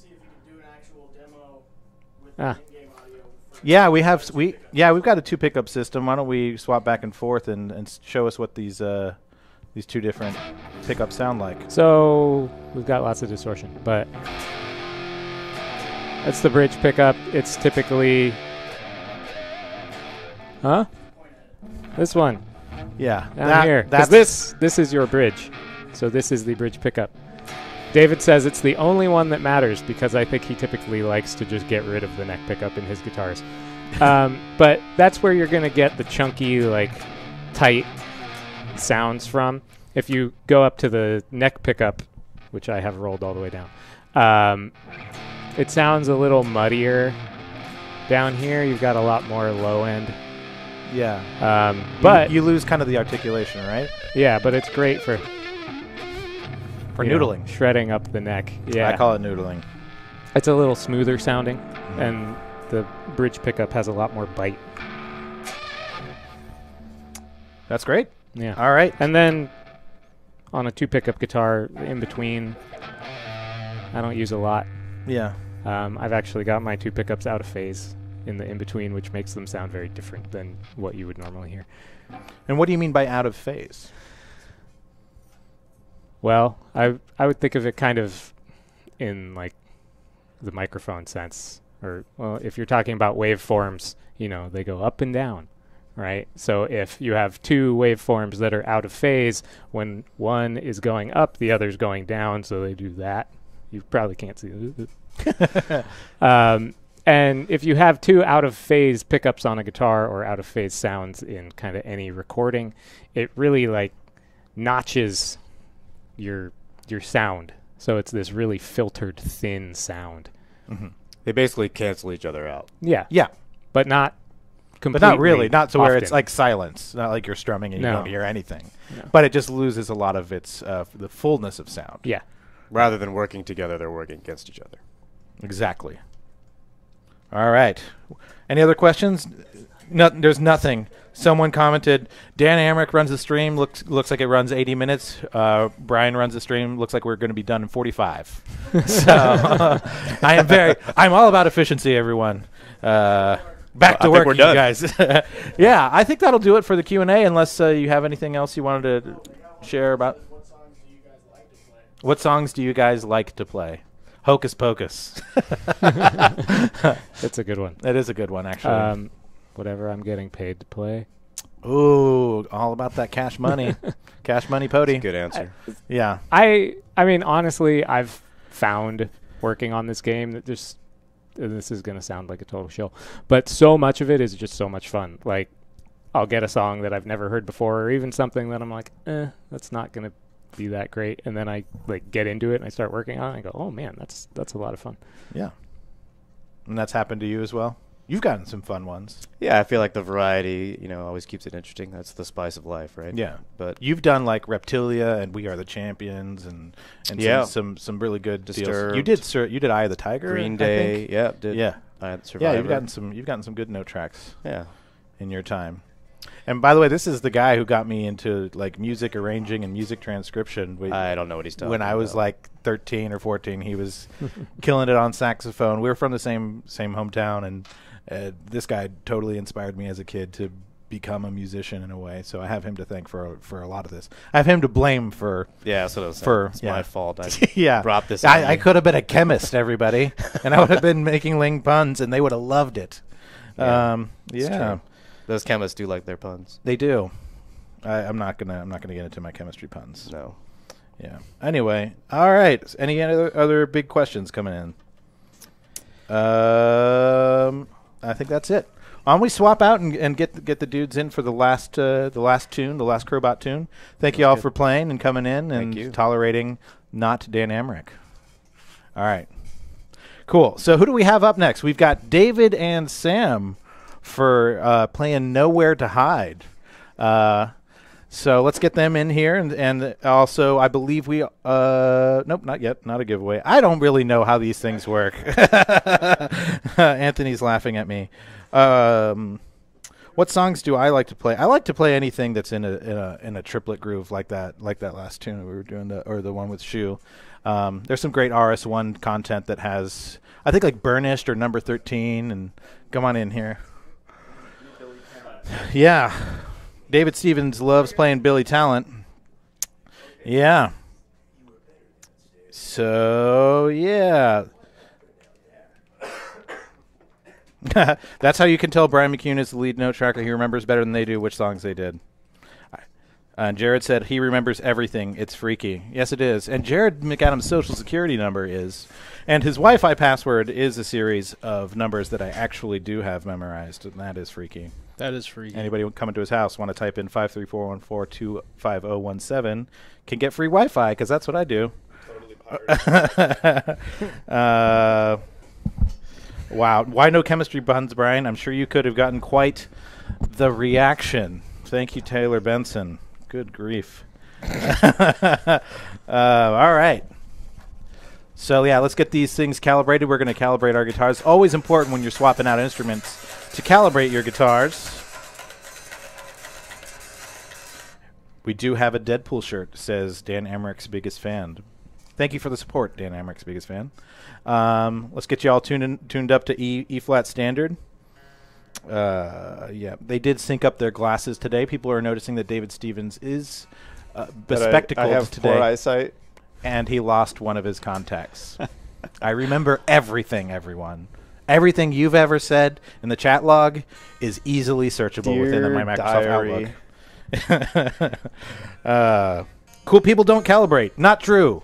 Ah. Yeah, we have s- we yeah we've got a two pickup system. Why don't we swap back and forth and, and s- show us what these uh, these two different pickups sound like? So we've got lots of distortion, but that's the bridge pickup. It's typically, huh? This one. Yeah, Down that- here. 'Cause that's this this is your bridge. So this is the bridge pickup. David says it's the only one that matters because I think he typically likes to just get rid of the neck pickup in his guitars. Um, but that's where you're going to get the chunky, like, tight sounds from. If you go up to the neck pickup which I have rolled all the way down. Um, it sounds a little muddier down here. You've got a lot more low end. Yeah. Um, but you, you lose kind of the articulation, right? Yeah, but it's great for For you know, noodling. shredding up the neck. Yeah, I call it noodling. it's a little smoother sounding, and the bridge pickup has a lot more bite. That's great. Yeah. All right. And then on a two pickup guitar in between, I don't use a lot. Yeah. Um, I've actually got my two pickups out of phase in the in between, which makes them sound very different than what you would normally hear. And what do you mean by out of phase? Well, I I would think of it kind of in like the microphone sense, or well, if you're talking about waveforms, you know, they go up and down, right? So if you have two waveforms that are out of phase, when one is going up, the other's going down, so they do that. You probably can't see it. um, and if you have two out of phase pickups on a guitar or out of phase sounds in kind of any recording, it really like notches your your sound. So it's this really filtered, thin sound. Mm-hmm. They basically cancel each other out. Yeah. Yeah. But not But completely. not really. Not to where it's often. like silence. Not like you're strumming and you No. don't hear anything. No. But it just loses a lot of its uh, the fullness of sound. Yeah. Rather than working together, they're working against each other. Exactly. All right. Any other questions? No, there's nothing. Someone commented, Dan Amrick runs the stream. Looks looks like it runs eighty minutes. Uh, Brian runs the stream. Looks like we're going to be done in forty-five. So I am very. I'm all about efficiency, everyone. Uh, back Well, to I work, think we're you done. guys. Yeah, I think that'll do it for the Q and A. Unless uh, you have anything else you wanted to share about. What songs do you guys like to play? Hocus Pocus. That's a good one. That is a good one, actually. Um, whatever I'm getting paid to play. Ooh, all about that cash money. Cash money, Pody. Good answer. Yeah. I I mean, honestly, I've found working on this game that just and this is going to sound like a total shill, but so much of it is just so much fun. Like, I'll get a song that I've never heard before, or even something that I'm like, eh, that's not going to be that great, and then I like get into it and I start working on it and I go, oh man, that's that's a lot of fun. Yeah. And that's happened to you as well? You've gotten some fun ones. Yeah, I feel like the variety, you know, always keeps it interesting. That's the spice of life, right? Yeah. But You've done like Reptilia and We Are the Champions and, and Yeah. some, some some really good deals. Disturbed. You did sir, you did Eye of the Tiger, Green I Day, think? yeah, did Yeah. I Yeah, Survivor. you've gotten some you've gotten some good note tracks Yeah. in your time. And by the way, this is the guy who got me into like music arranging and music transcription. We, I don't know what he's talking when I was about. like thirteen or fourteen, he was killing it on saxophone. We were from the same same hometown, and uh, this guy totally inspired me as a kid to become a musician in a way. So I have him to thank for for a lot of this. I have him to blame for Yeah, that's what I was saying. for It's yeah. my fault. I yeah. brought this on I, I you. could have been a chemist, everybody, and I would have been making Ling puns, and they would have loved it. Yeah, um, it's yeah. true. Those chemists do like their puns. They do. I, I'm not gonna. I'm not gonna get into my chemistry puns. No. Yeah. Anyway, all right. Any other other big questions coming in? Um, I think that's it. Why don't we swap out and, and get get the dudes in for the last uh, the last tune, the last Crobot tune? Thank you all good. for playing and coming in and Thank you. tolerating not Dan Amrick. All right. Cool. So who do we have up next? We've got David and Sam for uh, playing Nowhere to Hide. Uh, so let's get them in here, and and also I believe we uh nope, not yet, not a giveaway. I don't really know how these things work. Anthony's laughing at me. Um, what songs do I like to play? I like to play anything that's in a in a in a triplet groove like that, like that last tune we were doing, the, or the one with Shu. Um, there's some great R S one content that has, I think, like Burnished or Number thirteen, and come on in here. Yeah. David Stevens loves playing Billy Talent. Yeah. So, yeah. That's how you can tell Brian McCune is the lead note tracker. He remembers better than they do which songs they did. Uh, Jared said he remembers everything. It's freaky. Yes, it is. And Jared McAdams' social security number is, and his Wi-Fi password is a series of numbers that I actually do have memorized, and that is freaky. That is freaky. Anybody coming to his house want to type in five three four one four two five zero one seven can get free Wi-Fi, because that's what I do. Totally uh, wow. Why no chemistry buns, Brian? I'm sure you could have gotten quite the reaction. Thank you, Taylor Benson. Good grief. uh, all right. So, yeah, let's get these things calibrated. We're going to calibrate our guitars. Always important when you're swapping out instruments to calibrate your guitars. We do have a Deadpool shirt, says Dan Amrick's biggest fan. Thank you for the support, Dan Amrick's biggest fan. Um, let's get you all tuned in, tuned up to E, E flat standard. Uh, yeah, they did sync up their glasses today. People are noticing that David Stevens is uh, bespectacled I, I have today. poor eyesight. And he lost one of his contacts. I remember everything, everyone. Everything you've ever said in the chat log is easily searchable Dear within the My Microsoft diary. Outlook. uh, cool people don't calibrate. Not true.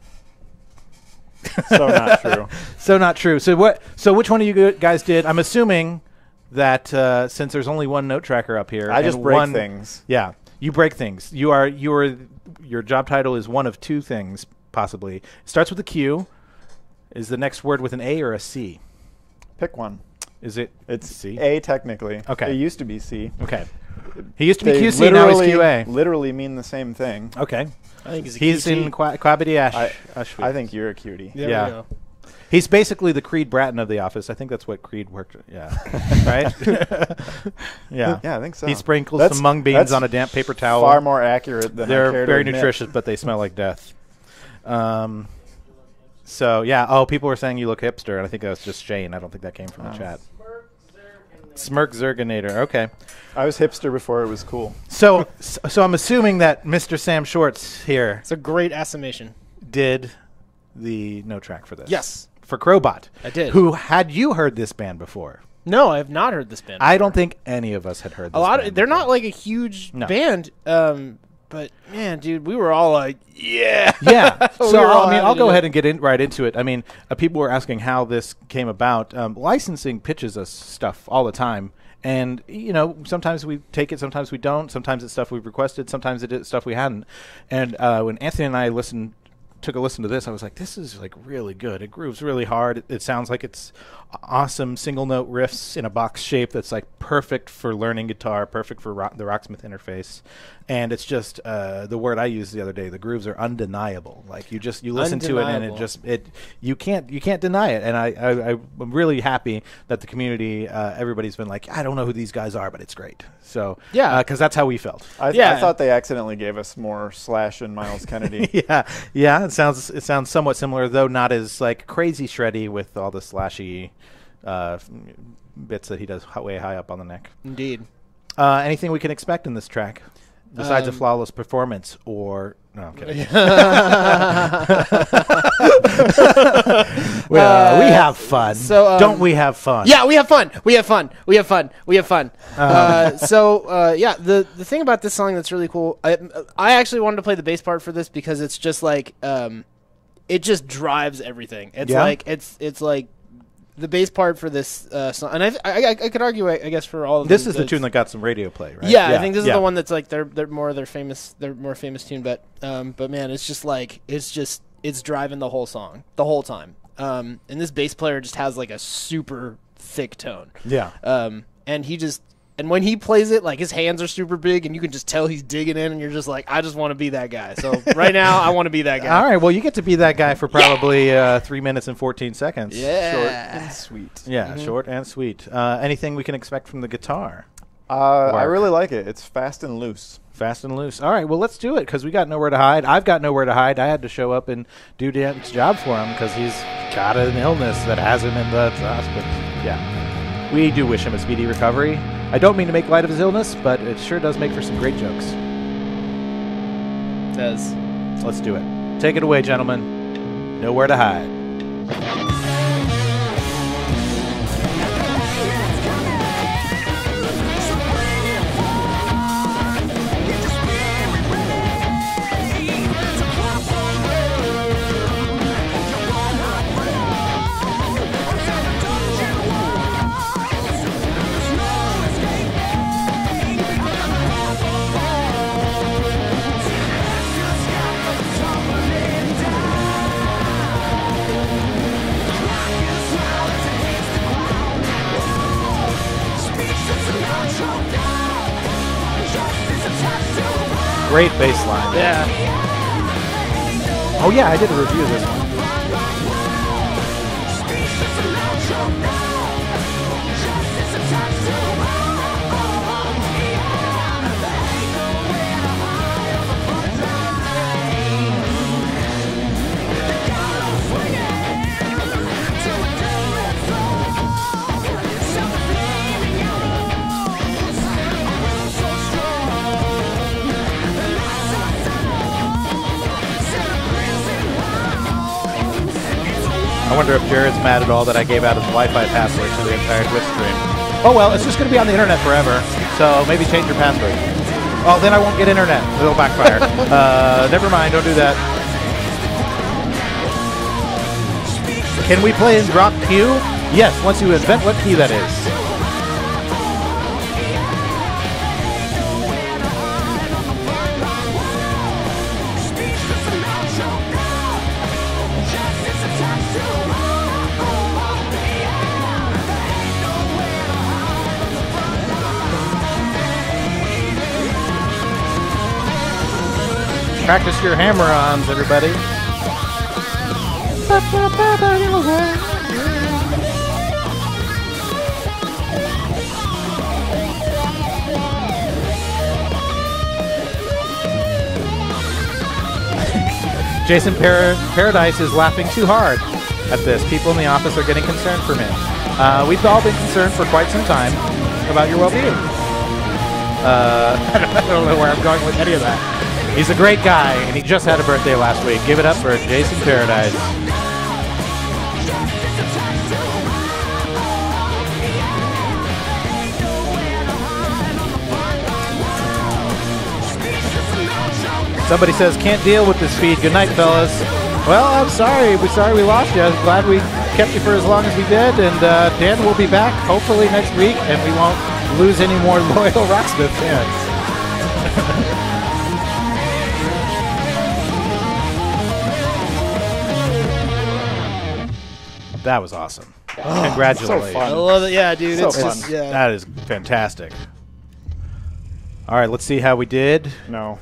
So not true. So not true. So what? So which one of you guys did? I'm assuming that uh, since there's only one note tracker up here, I and just break one, things. Yeah, you break things. You are you are your job title is one of two things possibly. It starts with a Q. Is the next word with an A or a C? Pick one. Is it? It's C? A technically. Okay. It used to be C. Okay. He used to be They Q C. Now he's literally- Q A. Literally mean the same thing. Okay. I think he's a He's Q T. in Qua- Quabity Ash. I, Ashby. I think you're a cutie. There Yeah. we go. He's basically the Creed Bratton of the office. I think that's what Creed worked. Yeah. Right. yeah. Yeah, I think so. He sprinkles That's- some mung beans that's on a damp paper towel. Far more accurate than I They're care to very admit. nutritious, but they smell like death. Um. So yeah. Oh, people were saying you look hipster, and I think that was just Shane. I don't think that came from the Oh. chat. Smirk Zerginator. Okay. I was hipster before it was cool. So, so I'm assuming that Mister Sam Shorts here It's a great estimation. did the no track for this. Yes. For Crobot. I did. Who had you heard this band before? No, I have not heard this band. I don't think any of us had heard this a lot. band Of, they're before. not like a huge No. band, um, but man, dude, we were all like, yeah, Yeah. We So were all I mean, happy I'll to go do ahead it. and get in right into it. I mean, uh, people were asking how this came about. Um, licensing pitches us stuff all the time. And, you know, sometimes we take it, sometimes we don't. Sometimes it's stuff we've requested, sometimes it's stuff we hadn't. And uh, when Anthony and I listened, took a listen to this, I was like, this is, like, really good. It grooves really hard. It, it sounds like it's awesome single-note riffs in a box shape that's, like, perfect for learning guitar, perfect for rock, the Rocksmith interface. And it's just, uh, the word I used the other day, the grooves are undeniable. Like, you just, you listen to it and it Undeniable. just, it you can't you can't deny it. And I, I I'm really happy that the community, uh, everybody's been like, I don't know who these guys are, but it's great. So Yeah. because that's how we felt. I, th- Yeah. I thought they accidentally gave us more Slash and Miles Kennedy. yeah, yeah. It sounds it sounds somewhat similar, though not as like crazy shreddy with all the slashy uh, f- bits that he does h- way high up on the neck. Indeed. Uh, anything we can expect in this track besides a Um, flawless performance or no? I'm kidding. well, we have fun. so, um, don't we have fun? Yeah, we have fun. We have fun. We have fun. We have fun. Uh, so uh, yeah, the the thing about this song that's really cool. I I actually wanted to play the bass part for this because it's just like um, it just drives everything. It's Yeah? like it's it's like the bass part for this uh, song, and I th- I, I I could argue I, I guess for all of This them, is the it's- tune that got some radio play, right? Yeah, I think this is yeah. the one that's like they're they're more their famous they're more famous tune, but um but man, it's just like it's just it's driving the whole song the whole time. Um and this bass player just has like a super thick tone. Yeah. Um and he just and when he plays it, like his hands are super big and you can just tell he's digging in and you're just like, I just want to be that guy. So right now I want to be that guy. All right. Well, you get to be that guy for probably uh, three minutes and fourteen seconds. Yeah. Short and sweet. Yeah, Mm-hmm. short and sweet. Uh, anything we can expect from the guitar? Uh, I Mark. really like it. It's fast and loose. Fast and loose. All right. Well, let's do it because we got nowhere to hide. I've got nowhere to hide. I had to show up and do Dan's job for him because he's got an illness that has him in the hospital. Yeah. We do wish him a speedy recovery. I don't mean to make light of his illness, but it sure does make for some great jokes. Does. Let's do it. Take it away, gentlemen. Nowhere to hide. Tumbling down. great bass line. Yeah. Oh yeah, I did a review of this one. I wonder if Jared's mad at all that I gave out his Wi-Fi password to the entire Twitch stream. Oh well, it's just going to be on the internet forever, so maybe change your password. Oh, then I won't get internet. It'll backfire. uh, never mind, don't do that. Can we play in drop Q? Yes, once you invent what key that is. Practice your hammer-ons, everybody. Jason Par- Paradise is laughing too hard at this. People in the office are getting concerned for me. Uh, we've all been concerned for quite some time about your well-being. Uh, I don't know where I'm going with any of that. He's a great guy, and he just had a birthday last week. Give it up for Jason Paradise. Somebody says, can't deal with this feed. Good night, fellas. Well, I'm sorry. We're sorry we lost you. I'm glad we kept you for as long as we did, and uh, Dan will be back hopefully next week, and we won't lose any more loyal Rocksmith fans. That was awesome. Oh, Congratulations. so fun. I love it. Yeah, dude. So it's fun. just, yeah. That is fantastic. All right, let's see how we did. No.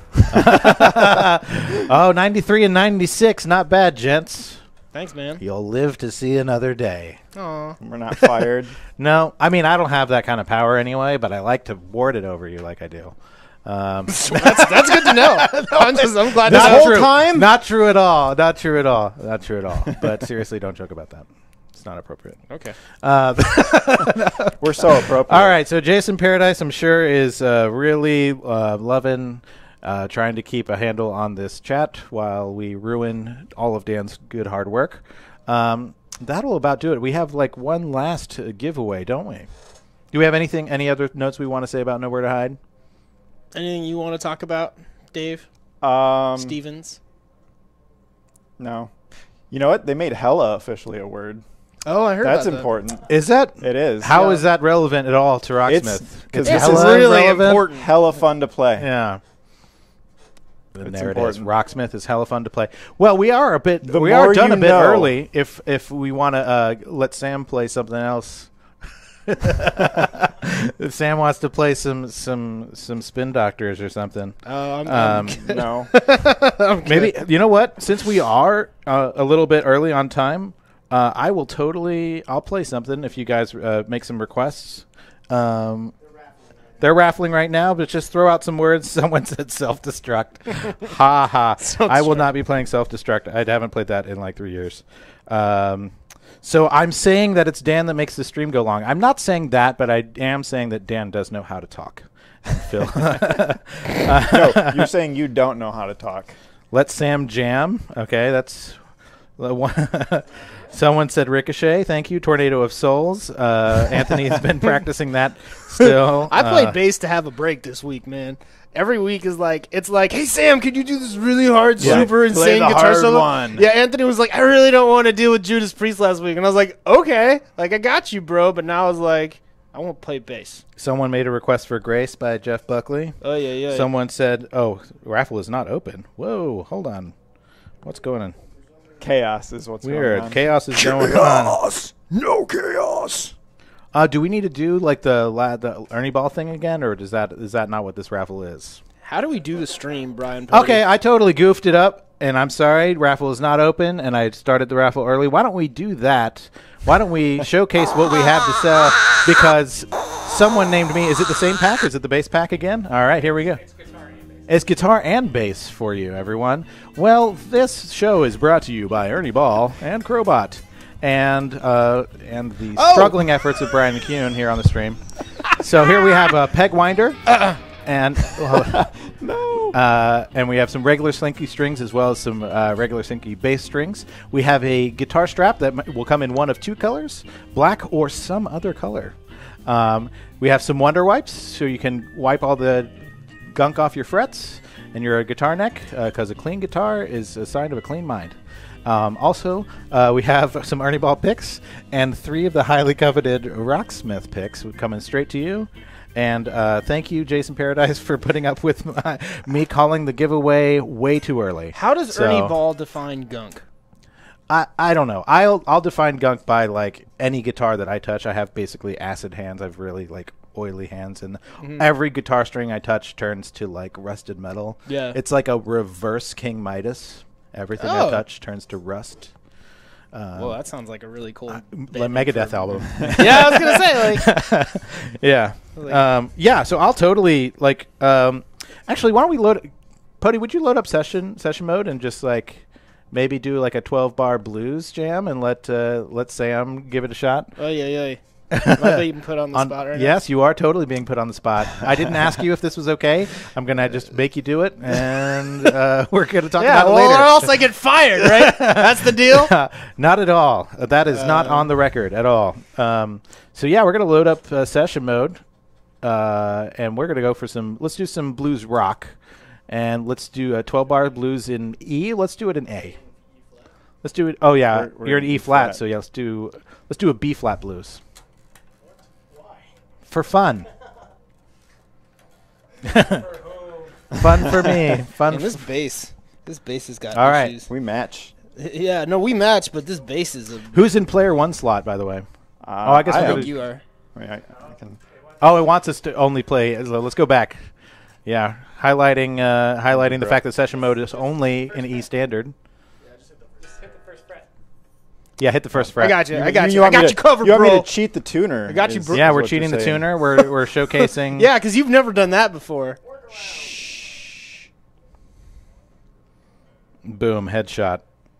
Oh, ninety-three and ninety-six. Not bad, gents. Thanks, man. You'll live to see another day. Aw. We're not fired. No, I mean, I don't have that kind of power anyway, but I like to ward it over you like I do. Um, that's, that's good to know. I'm, just, I'm glad not this whole true. time. Not true at all. Not true at all. Not true at all. But seriously, don't joke about that. It's not appropriate. Okay. Uh, We're so appropriate. all right. So Jason Paradise, I'm sure, is uh, really uh, loving uh, trying to keep a handle on this chat while we ruin all of Dan's good hard work. Um, that'll about do it. We have like one last uh, giveaway, don't we? Do we have anything? Any other notes we want to say about Nowhere to Hide? Anything you want to talk about, Dave? Um, Stevens? No. You know what? They made hella officially a word. Oh, I heard That's about important. Is that? It is. How yeah. is that relevant at all to Rocksmith? Because It's this is really relevant? important. hella fun to play. Yeah. And It's there important. it is. Rocksmith is hella fun to play. Well, we are a bit. The we more are done you a bit know. early. If if we want to uh, let Sam play something else. If Sam wants to play some some some Spin Doctors or something. Oh, I'm, Um, I'm No. Maybe you know what? Since we are uh, a little bit early on time, uh, I will totally. I'll play something if you guys uh, make some requests. Um, they're raffling right now, but just throw out some words. Someone said self-destruct. Ha ha. I will not be playing self-destruct. I haven't played that in like three years. Um, so I'm saying that it's Dan that makes the stream go long. I'm not saying that, but I am saying that Dan does know how to talk. Phil. No, you're saying you don't know how to talk. Let Sam jam. Okay, that's the one. Someone said Ricochet. Thank you. Tornado of Souls. Uh, Anthony has been practicing that still. I played uh, bass to have a break this week, man. Every week is like, it's like, hey, Sam, could you do this really hard, Yeah. super Play insane the guitar hard solo? one. Yeah, Anthony was like, I really don't want to deal with Judas Priest last week. And I was like, okay, like, I got you, bro. But now I was like, I won't play bass. Someone made a request for Grace by Jeff Buckley. Oh, yeah, yeah. Someone said, oh, raffle is not open. Whoa, hold on. What's going on? Chaos is what's Weird. going on. Chaos is going on. Chaos! No chaos! Uh, do we need to do like the la- the Ernie Ball thing again, or does that is that not what this raffle is? How do we do the stream, Brian? Purdy? Okay, I totally goofed it up, and I'm sorry. Raffle is not open, and I started the raffle early. Why don't we do that? Why don't we showcase what we have to sell? Because someone named me. Is it the same pack? Is it the base pack again? All right, here we go. It's guitar and bass for you, everyone. Well, this show is brought to you by Ernie Ball and Crobot, and uh, and the Oh! struggling efforts of Brian McCune here on the stream. So here we have a peg winder, and well, No. uh, and we have some regular slinky strings as well as some uh, regular slinky bass strings. We have a guitar strap that m- will come in one of two colors, black or some other color. Um, we have some Wonder Wipes, so you can wipe all the gunk off your frets and your guitar neck, because a clean guitar is a sign of a clean mind. Um, also, uh, we have some Ernie Ball picks and three of the highly coveted Rocksmith picks coming straight to you. And uh, thank you, Jason Paradise, for putting up with my, me calling the giveaway way too early. How does So- Ernie Ball define gunk? I, I don't know. I'll I'll define gunk by like any guitar that I touch. I have basically acid hands. I've really like oily hands, and Mhm. every guitar string I touch turns to like rusted metal. Yeah. It's like a reverse King Midas. Everything Oh. I touch turns to rust. Um, Well, that sounds like a really cool band like name Megadeth for- album. Yeah, I was gonna say like. yeah. Like- Um, yeah. So I'll totally like. Um, actually, why don't we load? Putty, would you load up session session mode and just like maybe do like a twelve bar blues jam and let uh, let Sam give it a shot? Oh yeah, yeah. Am I being put on the On- spot right now? yes, you are totally being put on the spot. I didn't ask you if this was okay. I'm gonna just make you do it, and uh, we're gonna talk Yeah, about it well, later. or else I get fired, right? That's the deal. Not at all. Uh, That is not Um, on the record at all. Um, so yeah, we're gonna load up uh, session mode, uh, and we're gonna go for some. Let's do some blues rock, and let's do a twelve bar blues in E. Let's do it in A. Let's do it. Oh yeah, We're- we're you're in in E E flat, flat. so yeah, let's do let's do a B flat blues. For fun. Fun for me. Fun. And this f- bass, this bass has got All right. issues. We match. Yeah, no, we match, but this bass is a. Who's in player one slot, by the way? Uh, Oh, I guess we're I gonna- think you are. I, mean, I, I can. Oh, it wants us to only play. so Let's go back. Yeah, highlighting uh, highlighting the fact that session mode is only in E standard. Yeah, hit the first fret. I got you. I got you. I want me got to- you covered, You want bro. me to cheat the tuner? I got you, is- bro. Yeah, is we're what cheating you're the saying. tuner. We're we're showcasing. Yeah, because you've never done that before. Boom, headshot.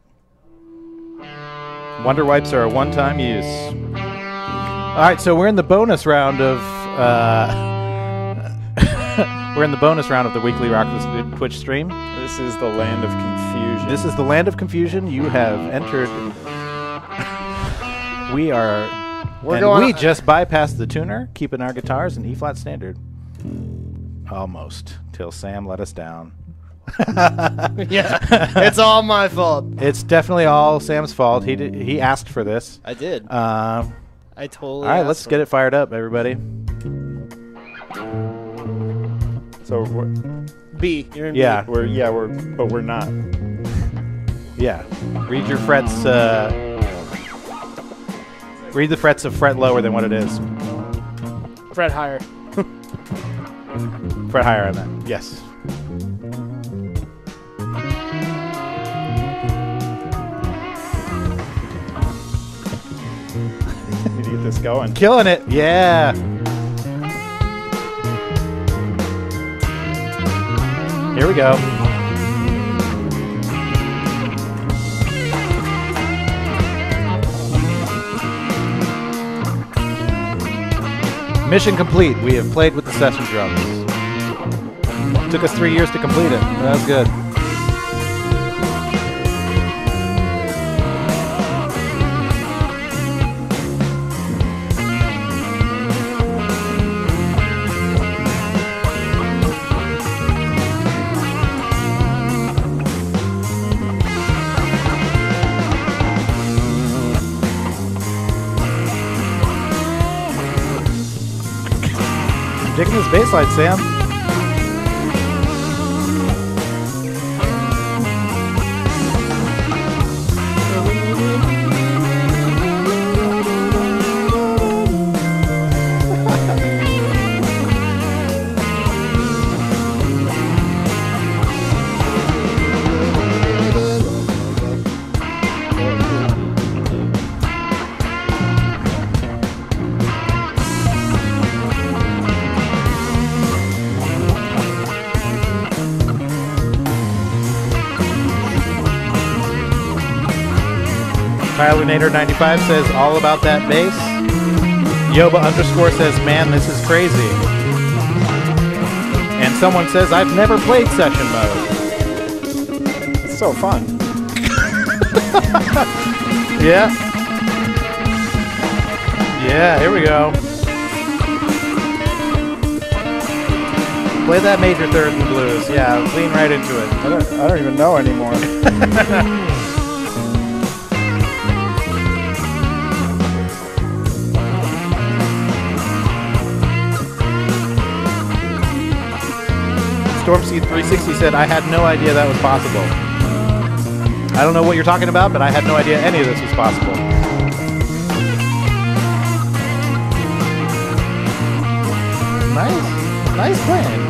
Wonder Wipes are a one-time use. All right, so we're in the bonus round of. Uh, we're in the bonus round of the weekly Rockless Twitch stream. This is the land of confusion. This is the land of confusion. You have entered. We are. We're and going- we just bypassed the tuner, keeping our guitars in E flat standard. Almost till Sam let us down. Yeah, it's all my fault. It's definitely all Sam's fault. He did, he asked for this. I did. Um, I totally. all right, asked let's for get it fired up, everybody. So we're, B. You're in Yeah, we're yeah we're but we're not. yeah. Read your frets. Uh, read the frets of fret lower than what it is. B. Fred higher. Fret higher on that. Yes. Need to get this going. Killing it. Yeah. Here we go. Mission complete. We have played with the session drums. Took us three years to complete it. That was good. Digging this bass line, Sam. Tyler Nader ninety-five says all about that bass. Yoba underscore says, man, this is crazy. And someone says, I've never played session mode. It's so fun. Yeah. Yeah, here we go. Play that major third in the blues. Yeah, lean right into it. I don't, I don't even know anymore. Stormseed three sixty said, I had no idea that was possible. I don't know what you're talking about, but I had no idea any of this was possible. Nice. Nice playing.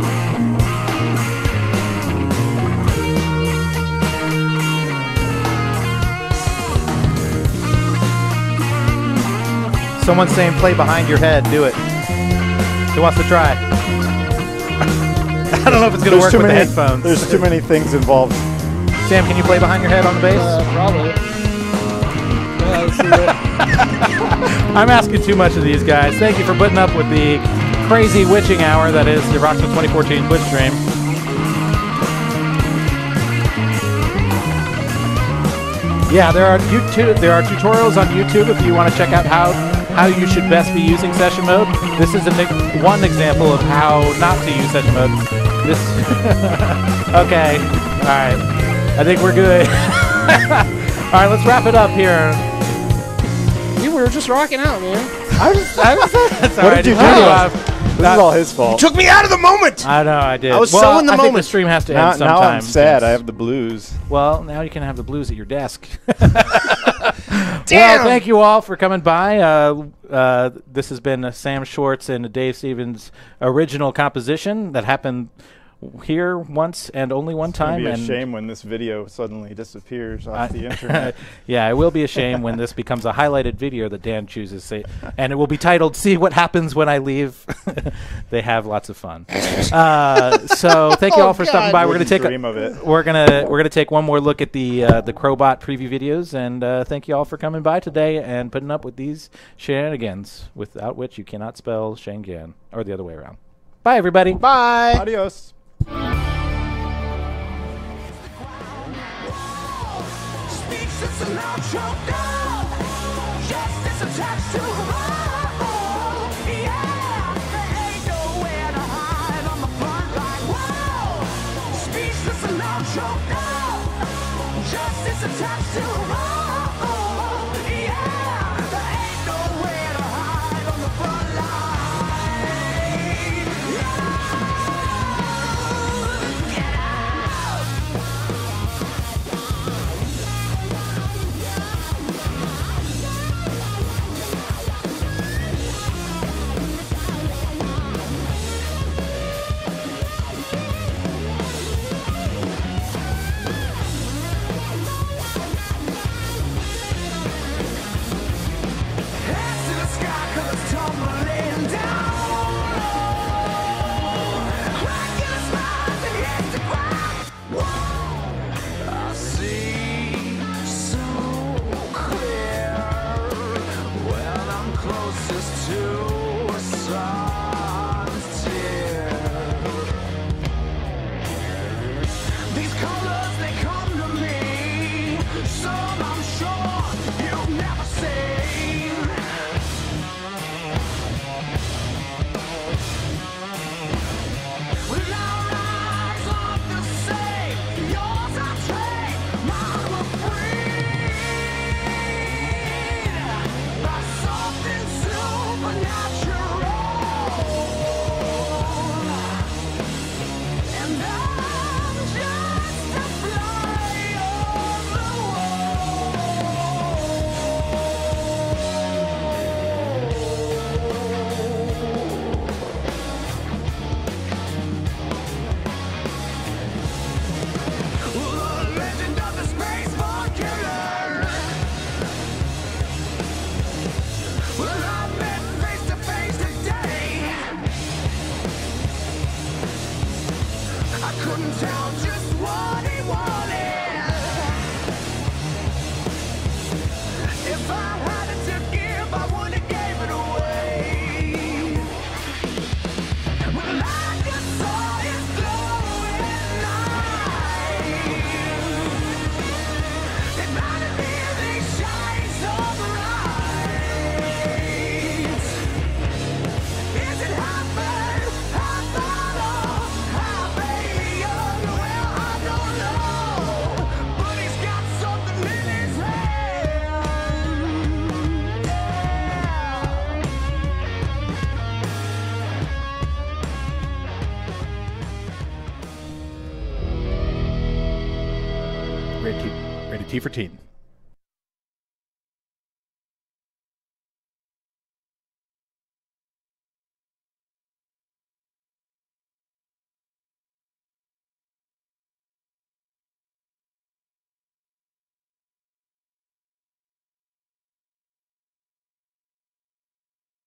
Someone's saying play behind your head. Do it. Who wants to try? I don't know if it's going to work too with many, the headphones. There's too many things involved. Sam, can you play behind your head on the bass? Uh, probably. Yeah, let's see what. I'm asking too much of these guys. Thank you for putting up with the crazy witching hour that is the Rocksmith twenty fourteen Twitch stream. Yeah, there are YouTube. There are tutorials on YouTube if you want to check out how how you should best be using session mode. This is an, one example of how not to use session mode. This. Okay. All right. I think we're good. All right, let's wrap it up here. We were just rocking out, man. I was. I was. Sorry, What did you do? I This is all his fault. Took me out of the moment. I know I did. I was well, so in the I moment. think the stream has to Now, end now sometime. I'm sad. since- I have the blues. Well, now you can have the blues at your desk. Damn. Well, thank you all for coming by. Uh, uh, this has been uh, Sam Schwartz and Dave Stevens' original composition that happened here once and only one It's gonna time. be a and shame when this video suddenly disappears off I- the internet. Yeah, it will be a shame when this becomes a highlighted video that Dan chooses, say, and it will be titled "See What Happens When I Leave." They have lots of fun. Uh, so thank you Oh, all for stopping God. by. We're gonna take a, Dream of it. we're gonna we're gonna take one more look at the uh, the Crobot preview videos, and uh, thank you all for coming by today and putting up with these shenanigans, without which you cannot spell Shengan, or the other way around. Bye, everybody. Bye. Adios. Speaks, it's a loud choked up. Justice attached to her. Yeah, there ain't nowhere to hide on the front line. Whoa, speaks, it's a loud choked up. Justice attached to her. Yeah, there ain't nowhere to hide on the front line. Get out. Hands to the sky 'cause it's tumbling down. Cracking the spines and hits the ground. I see so clear when I'm closest to a sun's tear. These colors, they come to me. Some I'm sure you've never seen. With our eyes on the same, yours I trade, mine were freed by something supernatural. Rated T, rated T for teen.